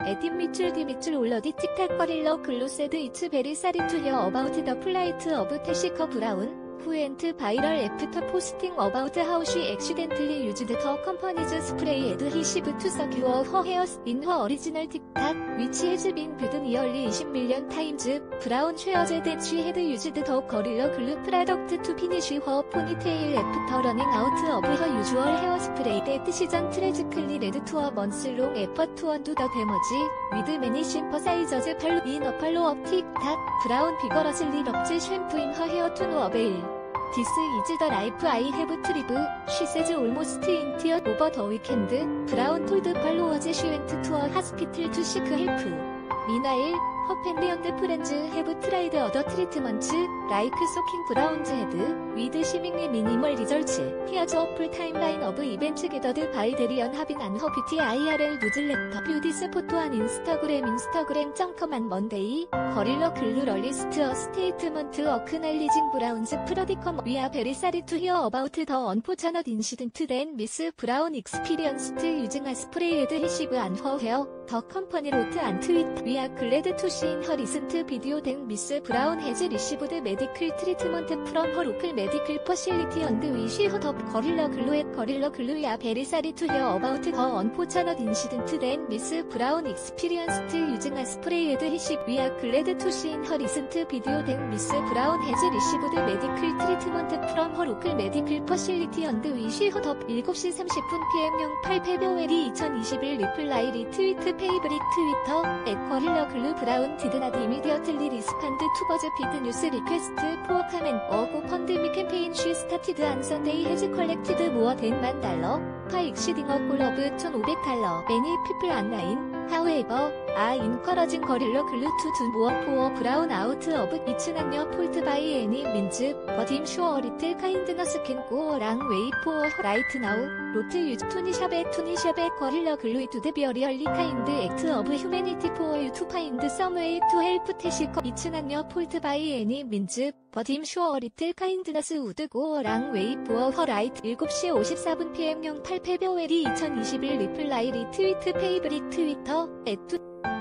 에딘 미출 디미출 올러디 틱탁 거릴러 글루 세드 이츠 베리 사리 투 헤어 어바우트 더 플라이트 어브 태시커 브라운 후엔트 바이럴 애프터 포스팅 어바우트 하우 시 액시덴틀리 유즈드 더 컴퍼니즈 스프레이 에드히시브 투 서큐어 허 헤어스 인 허 어리지널 틱탁 위치 해즈 빈 뷰든 이얼리 20밀리언 타임즈 브라운 쉐어제 댄쉬 헤드 유즈드 더 거릴러 글루 프라덕트 투 피니쉬 허 포니테일 애프터 러닝 아우트 어브 허 유주얼 헤어 스프레이 데트 시전 트레지클리 레드 투어 먼슬롱 에퍼 투언 투더 데머지 위드 매니 심퍼사이저즈 팔로 인 어팔로 업 틱탁 브라운 비거러슬리 럽즈 샴푸인 허 헤어 투노 어베일 This is the life I have trived, she says almost in tears over the weekend. Brown told followers she went to a hospital to seek help. Meanwhile, her family and friends have tried other treatments, like soaking Brown's head, with seemingly minimal results. Here's a full timeline of events gathered by Darian Habin and her beauty IRL newsletter. View this photo on Instagram.com on Monday. 거릴러 글루 released a statement acknowledging Brown's predicament. We are very sorry to hear about the unfortunate incident that Miss Brown experienced using a spray adhesive on her hair. The company wrote and tweet. We are glad to see in her recent video that Miss Brown has received medical treatment from her local medical facility and wish her the Gorilla Glue at Gorilla Glue. We are very sorry to hear about the unfortunate incident that Miss Brown experienced using a spray adhesive. We are glad to see in her recent video that Miss Brown has received medical treatment from her local medical facility and wish her the 7시 30분 PM 08 February 2021 reply retweet favorite Twitter at Gorilla Glue. Brown did not immediately respond to BuzzFeed news request for comment. A GoFundMe campaign she started on Sunday has collected more than $1,000, far exceeding a goal of $1,500. Many people online, however, are encouraging Gorilla Glue to do more for Brown out of it's not your fault by any means, but I'm sure a little kindness can go a long way for her right now. Wrote use Tunishabe Gorilla Glue to the really kind act of humanity for you to find some way to help Teshiko. It's not your fault by any means, but I'm sure a little kindness would go a long way for her right. 7시 54분 PM 08 February 2021 reply retweet favorite Twitter at